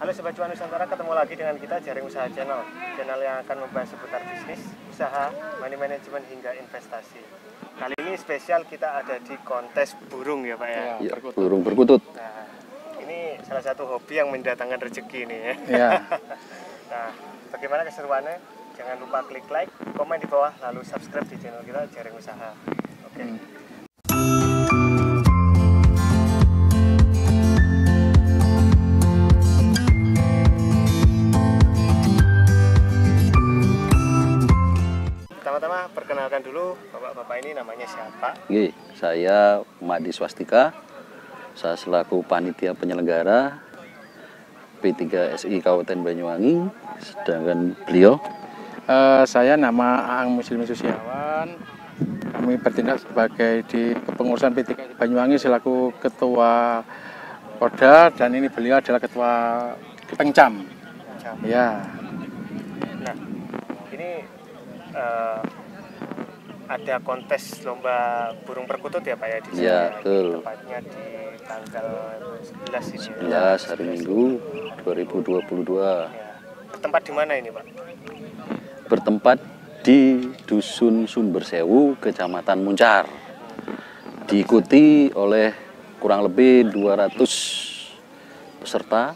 Halo Sobat Cuan Nusantara, ketemu lagi dengan kita Jaring Usaha Channel. Channel yang akan membahas seputar bisnis, usaha, money management hingga investasi. Kali ini spesial kita ada di kontes burung ya Pak ya? Ya, burung perkutut. Nah, ini salah satu hobi yang mendatangkan rezeki nih ya. Ya. Nah, bagaimana keseruannya? Jangan lupa klik like, komen di bawah, lalu subscribe di channel kita Jaring Usaha. Oke. Pertama-tama perkenalkan dulu bapak-bapak ini namanya siapa? Oke, saya Madi Swastika. Saya selaku panitia penyelenggara P3SI Kabupaten Banyuwangi. Sedangkan beliau saya nama Aang Muslim Susiawan. Kami bertindak sebagai di kepengurusan P3SI Banyuwangi selaku ketua Koda, dan ini beliau adalah ketua Pengcam. Ya. Nah, ini ada kontes lomba burung perkutut ya Pak ya di sini. Ya, ya, betul. Tepatnya di tanggal 11 ini. 11 hari Minggu 2022. Ya. Bertempat di mana ini Pak? Bertempat di Dusun Sumbersewu, Kecamatan Muncar. Diikuti oleh kurang lebih 200 peserta.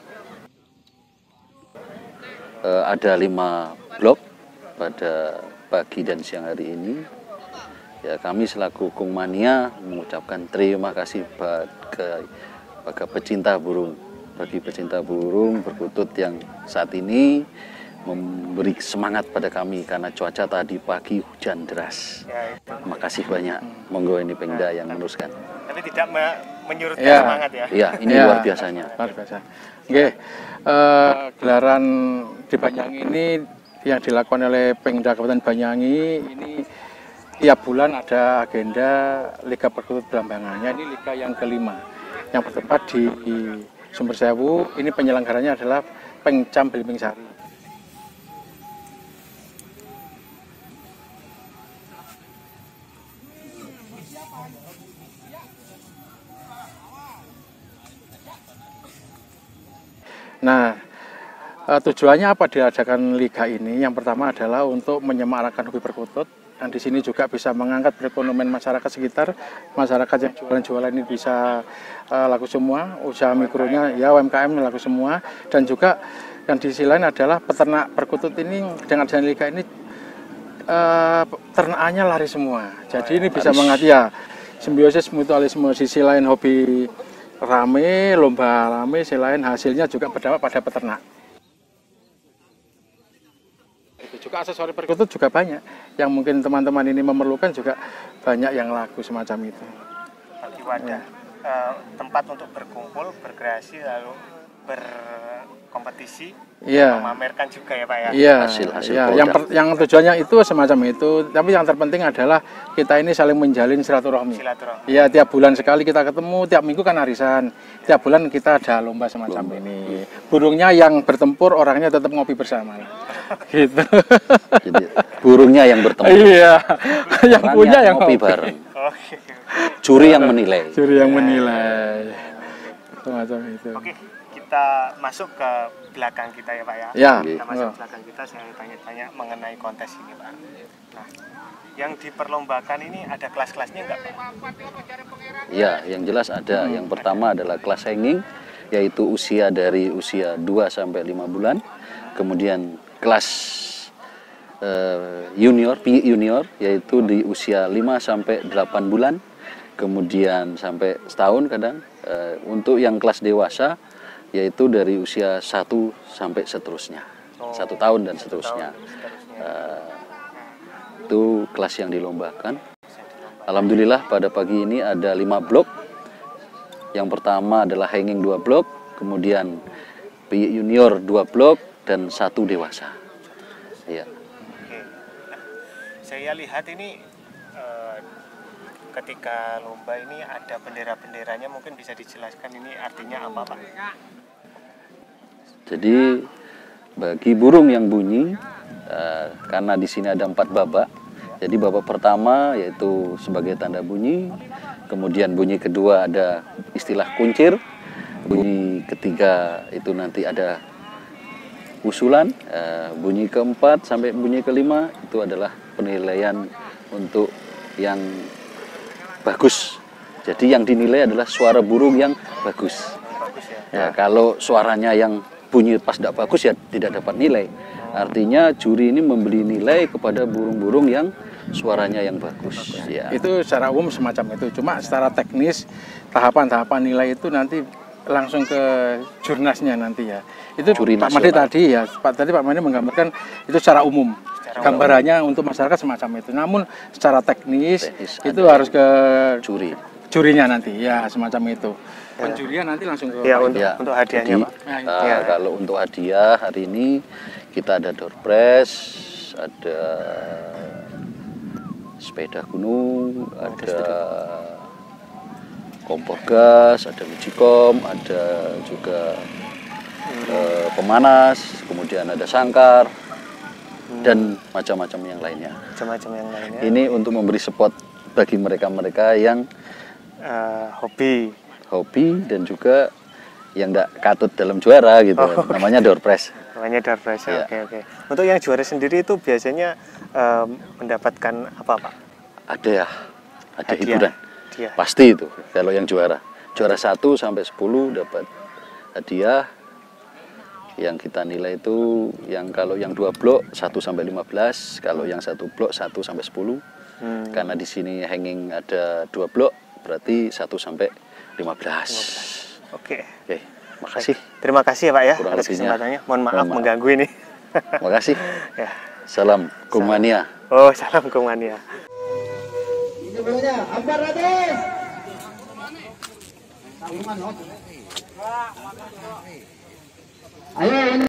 Ada 5 blok pada pagi dan siang hari ini. Ya, kami selaku Kung Mania mengucapkan terima kasih bagi pecinta burung, perkutut yang saat ini memberi semangat pada kami karena cuaca tadi pagi hujan deras. Ya, itu. Terima kasih banyak. Monggo ini Pengda yang meneruskan. Tapi tidak menyurutkan Ya. semangat ya. Iya, ini Ya. luar biasanya. Luar biasa. Oke, gelaran di Banyuwangi ini yang dilakukan oleh Pengda Kabupaten Banyuwangi ini tiap bulan ada agenda Liga Perkutut Belambangannya. Ini liga yang kelima yang bertempat di Sumbersewu. Ini penyelenggaranya adalah Pengcam Belimbing Sari. Nah, tujuannya apa diadakan liga ini? Yang pertama adalah untuk menyemarakkan hobi perkutut, dan di sini juga bisa mengangkat perekonomian masyarakat sekitar. Masyarakat yang jualan-jualan ini bisa laku semua, usaha mikronya ya UMKM laku semua, dan juga yang di sisi lain adalah peternak perkutut ini dengan adanya liga ini ternaknya lari semua. Jadi ini bisa mengatasi ya simbiosis mutualisme. Sisi lain hobi rame, lomba rame, sisi lain hasilnya juga berdampak pada peternak. Itu juga aksesoris perkutut juga banyak yang mungkin teman-teman ini memerlukan, juga banyak yang laku semacam itu. Bagi wadah tempat untuk berkumpul, berkreasi, lalu berkompetisi, Iya. memamerkan juga ya Pak ya. Iya, Hasil iya. produk. Yang tujuannya itu semacam itu. Tapi yang terpenting adalah kita ini saling menjalin silaturahmi. Silaturahmi. Iya, tiap bulan sekali kita ketemu, tiap minggu kan arisan. Tiap bulan kita ada lomba semacam ini. Burungnya yang bertempur, orangnya tetap ngopi bersama. Gitu. Jadi burungnya yang bertemu. Iya. Yang Orangnya punya yang ngopi ngopi. bareng. Oke. Juri yang menilai. Juri yang menilai. Semacam itu. Oke, kita masuk ke belakang kita ya Pak ya. Ya. Kita masuk ke belakang kita, saya tanya-tanya mengenai kontes ini Pak. Nah, yang diperlombakan ini ada kelas-kelasnya enggak Pak? Ya, yang jelas ada. Yang pertama adalah kelas hanging, yaitu usia dari usia 2 sampai 5 bulan. Kemudian kelas junior, PI junior, yaitu di usia 5 sampai 8 bulan. Kemudian sampai setahun kadang. Untuk yang kelas dewasa, yaitu dari usia 1 sampai seterusnya. 1 tahun dan seterusnya. Itu kelas yang dilombakan. Alhamdulillah pada pagi ini ada 5 blok. Yang pertama adalah hanging 2 blok, kemudian PI junior 2 blok, dan 1 dewasa. Ya. Oke. Nah, saya lihat ini ketika lomba ini ada bendera-benderanya, mungkin bisa dijelaskan ini artinya apa Pak? Jadi bagi burung yang bunyi, karena di sini ada 4 babak. Jadi babak pertama yaitu sebagai tanda bunyi, kemudian bunyi kedua ada istilah kuncir, bunyi ketiga itu nanti ada usulan, bunyi keempat sampai bunyi kelima itu adalah penilaian untuk yang bagus. Jadi yang dinilai adalah suara burung yang bagus. Ya, kalau suaranya yang bunyi pas tidak bagus ya tidak dapat nilai. Artinya juri ini memberi nilai kepada burung-burung yang suaranya yang bagus. Ya. Itu secara umum semacam itu. Cuma secara teknis tahapan-tahapan nilai itu nanti langsung ke jurnasnya nanti ya. Itu Juri Pak Made nasional. tadi ya. Pak Made menggambarkan itu secara umum. Gambarannya untuk masyarakat semacam itu. Namun secara teknis itu ada harus ke juri. jurinya nanti ya semacam itu. Penjurian nanti langsung ke Ya, Pak. untuk hadiahnya, Jadi, Pak. Ya. kalau untuk hadiah hari ini kita ada door prize, ada sepeda gunung, ada kompor gas, ada magicom, ada juga pemanas, kemudian ada sangkar dan macam-macam yang lainnya. Macam-macam yang lainnya. Ini untuk memberi support bagi mereka-mereka yang Hobi. dan juga yang tidak katut dalam juara gitu. Namanya door prize. Namanya door prize. Ya. Oke. Untuk yang juara sendiri itu biasanya mendapatkan apa, Pak? Ada ya, ada Hadiah. hiburan. Hadiah. Pasti itu kalau yang juara. Juara 1 sampai 10 dapat hadiah. Yang kita nilai itu yang kalau yang 2 blok 1 sampai 15, kalau yang 1 blok 1 sampai 10. Karena di sini hanging ada 2 blok, berarti 1 sampai 15. Oke. Oke, makasih. Terima kasih ya, Pak ya Kurang atas lebihnya. kesempatannya. Mohon maaf Mohon maaf. mengganggu ini. Makasih. Ya. Salam Kumania. Oh, salam Kumania. Ayo ini